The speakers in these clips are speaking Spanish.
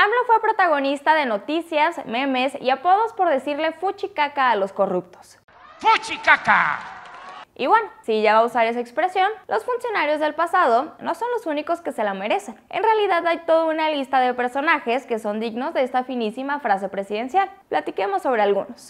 AMLO fue protagonista de noticias, memes y apodos por decirle fuchicaca a los corruptos. ¡Fuchicaca! Y bueno, si ya va a usar esa expresión, los funcionarios del pasado no son los únicos que se la merecen. En realidad hay toda una lista de personajes que son dignos de esta finísima frase presidencial. Platiquemos sobre algunos.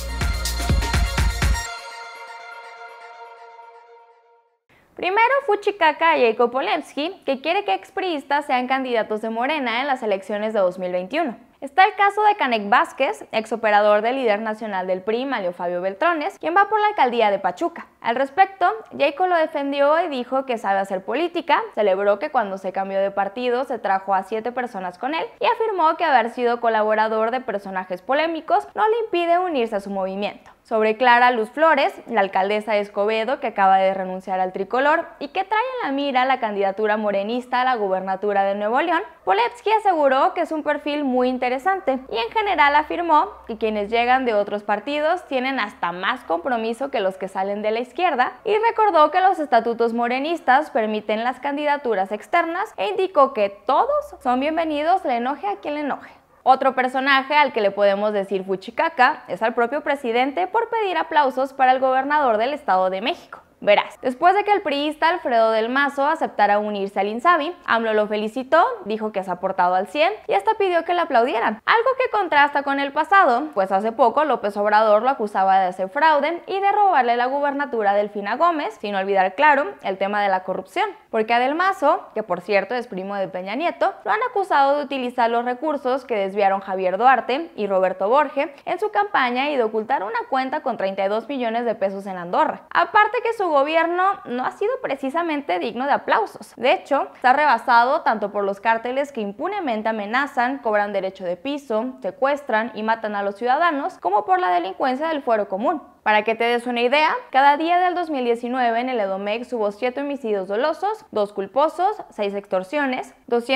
Primero, fuchicaca a Jacob Polensky, que quiere que expriistas sean candidatos de Morena en las elecciones de 2021. Está el caso de Canek Vázquez, exoperador del líder nacional del PRI, Manlio Fabio Beltrones, quien va por la alcaldía de Pachuca. Al respecto, Jacob lo defendió y dijo que sabe hacer política, celebró que cuando se cambió de partido se trajo a 7 personas con él y afirmó que haber sido colaborador de personajes polémicos no le impide unirse a su movimiento. Sobre Clara Luz Flores, la alcaldesa de Escobedo, que acaba de renunciar al tricolor y que trae en la mira la candidatura morenista a la gubernatura de Nuevo León, Polensky aseguró que es un perfil muy interesante y en general afirmó que quienes llegan de otros partidos tienen hasta más compromiso que los que salen de la izquierda y recordó que los estatutos morenistas permiten las candidaturas externas e indicó que todos son bienvenidos, le enoje a quien le enoje. Otro personaje al que le podemos decir fuchicaca es al propio presidente por pedir aplausos para el gobernador del Estado de México. Verás, después de que el priista Alfredo del Mazo aceptara unirse al INSABI, AMLO lo felicitó, dijo que se ha portado al 100 y hasta pidió que le aplaudieran, algo que contrasta con el pasado, pues hace poco López Obrador lo acusaba de hacer fraude y de robarle la gubernatura a Delfina Gómez, sin olvidar, claro, el tema de la corrupción, porque a Del Mazo, que por cierto es primo de Peña Nieto, lo han acusado de utilizar los recursos que desviaron Javier Duarte y Roberto Borge en su campaña y de ocultar una cuenta con 32 millones de pesos en Andorra. Aparte que su gobierno no ha sido precisamente digno de aplausos. De hecho, está rebasado tanto por los cárteles que impunemente amenazan, cobran derecho de piso, secuestran y matan a los ciudadanos, como por la delincuencia del fuero común. Para que te des una idea, cada día del 2019 en el Edomex hubo 7 homicidios dolosos, 2 culposos, 6 extorsiones,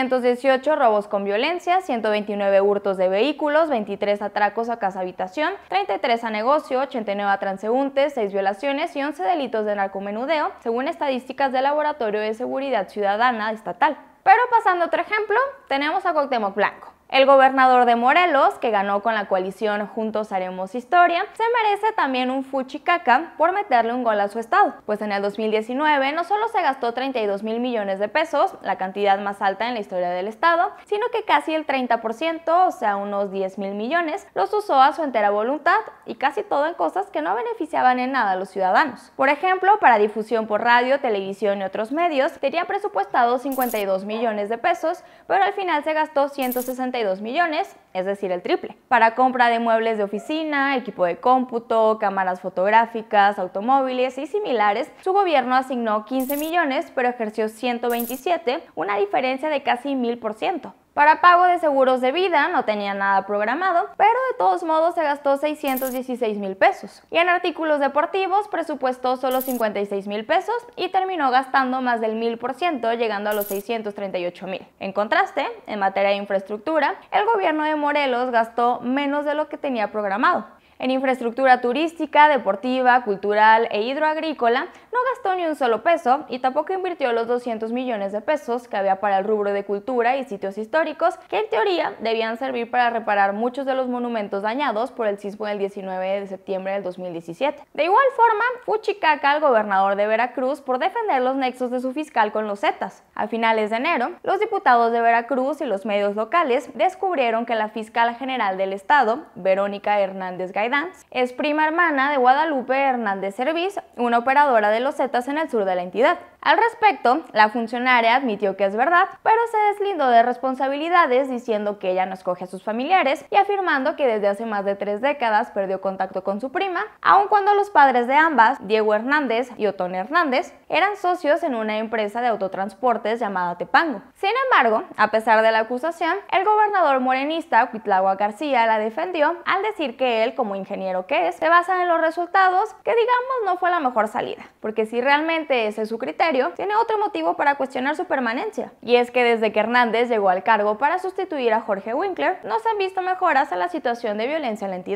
218 robos con violencia, 129 hurtos de vehículos, 23 atracos a casa-habitación, 33 a negocio, 89 a transeúntes, 6 violaciones y 11 delitos de narcomenudeo, según estadísticas del Laboratorio de Seguridad Ciudadana Estatal. Pero pasando a otro ejemplo, tenemos a Cuauhtémoc Blanco. El gobernador de Morelos, que ganó con la coalición Juntos Haremos Historia, se merece también un fuchicaca por meterle un gol a su estado, pues en el 2019 no solo se gastó 32 mil millones de pesos, la cantidad más alta en la historia del estado, sino que casi el 30%, o sea unos 10 mil millones, los usó a su entera voluntad y casi todo en cosas que no beneficiaban en nada a los ciudadanos. Por ejemplo, para difusión por radio, televisión y otros medios, tenía presupuestado 52 millones de pesos, pero al final se gastó 162 millones, es decir, el triple. Para compra de muebles de oficina, equipo de cómputo, cámaras fotográficas, automóviles y similares, su gobierno asignó 15 millones, pero ejerció 127, una diferencia de casi 1000%. Para pago de seguros de vida no tenía nada programado, pero de todos modos se gastó 616 mil pesos. Y en artículos deportivos presupuestó solo 56 mil pesos y terminó gastando más del 1000%, llegando a los 638 mil. En contraste, en materia de infraestructura, el gobierno de Morelos gastó menos de lo que tenía programado. En infraestructura turística, deportiva, cultural e hidroagrícola no gastó ni un solo peso y tampoco invirtió los 200 millones de pesos que había para el rubro de cultura y sitios históricos que en teoría debían servir para reparar muchos de los monumentos dañados por el sismo del 19 de septiembre del 2017. De igual forma, fuchicaca al gobernador de Veracruz por defender los nexos de su fiscal con los Zetas. A finales de enero, los diputados de Veracruz y los medios locales descubrieron que la fiscal general del estado, Verónica Hernández Gaitán, es prima hermana de Guadalupe Hernández Cerviz, una operadora de los Zetas en el sur de la entidad. Al respecto, la funcionaria admitió que es verdad, pero se deslindó de responsabilidades diciendo que ella no escoge a sus familiares y afirmando que desde hace más de 3 décadas perdió contacto con su prima, aun cuando los padres de ambas, Diego Hernández y Otón Hernández, eran socios en una empresa de autotransportes llamada Tepango. Sin embargo, a pesar de la acusación, el gobernador morenista Cuitláhuac García la defendió al decir que él, como ingeniero que es, se basa en los resultados, que digamos no fue la mejor salida, porque si realmente ese es su criterio, tiene otro motivo para cuestionar su permanencia, y es que desde que Hernández llegó al cargo para sustituir a Jorge Winkler, no se han visto mejoras en la situación de violencia en la entidad.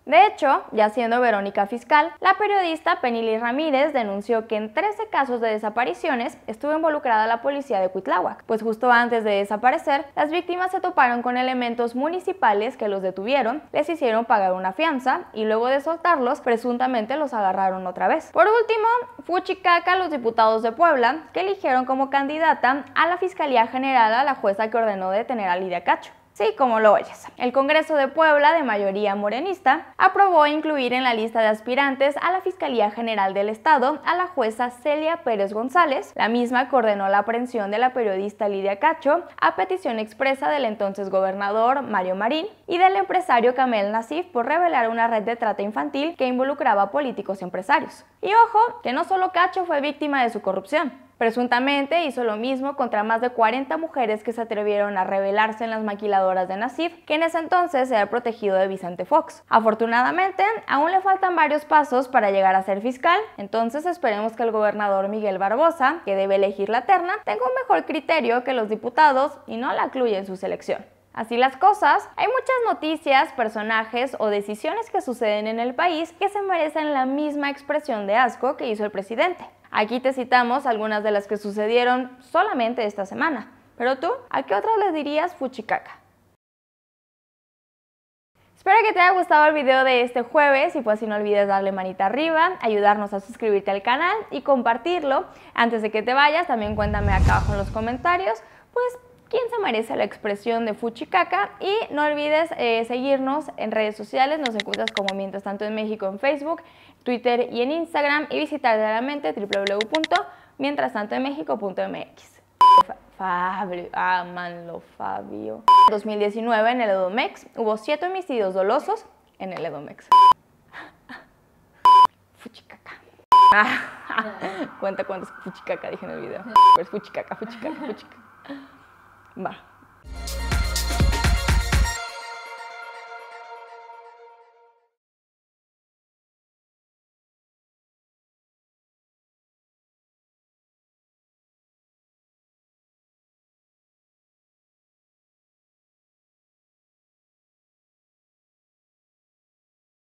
De hecho, ya siendo Verónica fiscal, la periodista Penily Ramírez denunció que en 13 casos de desapariciones estuvo involucrada la policía de Cuitláhuac, pues justo antes de desaparecer, las víctimas se toparon con elementos municipales que los detuvieron, les hicieron pagar una fianza y luego de soltarlos, presuntamente los agarraron otra vez. Por último, fuchicaca los diputados de Puebla, que eligieron como candidata a la Fiscalía General a la jueza que ordenó detener a Lidia Cacho. Sí, como lo oyes. El Congreso de Puebla, de mayoría morenista, aprobó incluir en la lista de aspirantes a la Fiscalía General del Estado a la jueza Celia Pérez González, la misma que ordenó la aprehensión de la periodista Lidia Cacho a petición expresa del entonces gobernador Mario Marín y del empresario Kamel Nasif por revelar una red de trata infantil que involucraba a políticos y empresarios. Y ojo, que no solo Cacho fue víctima de su corrupción. Presuntamente hizo lo mismo contra más de 40 mujeres que se atrevieron a rebelarse en las maquiladoras de Nasif, que en ese entonces era protegido de Vicente Fox. Afortunadamente, aún le faltan varios pasos para llegar a ser fiscal, entonces esperemos que el gobernador Miguel Barbosa, que debe elegir la terna, tenga un mejor criterio que los diputados y no la incluya en su selección. Así las cosas, hay muchas noticias, personajes o decisiones que suceden en el país que se merecen la misma expresión de asco que hizo el presidente. Aquí te citamos algunas de las que sucedieron solamente esta semana. Pero tú, ¿a qué otras les dirías fuchicaca? Espero que te haya gustado el video de este jueves y pues si no olvides darle manita arriba, ayudarnos a suscribirte al canal y compartirlo. Antes de que te vayas, también cuéntame acá abajo en los comentarios, pues, quién se merece la expresión de fuchicaca y no olvides seguirnos en redes sociales, nos encuentras como Mientras Tanto en México en Facebook, Twitter y en Instagram y visitar diariamente www.mientrastantoenmexico.mx. Fabio, ámanlo Fabio. 2019 en el Edomex hubo 7 homicidios dolosos en el Edomex. Fuchicaca. Cuenta cuántos fuchicaca dije en el video. Pero es fuchicaca. Va.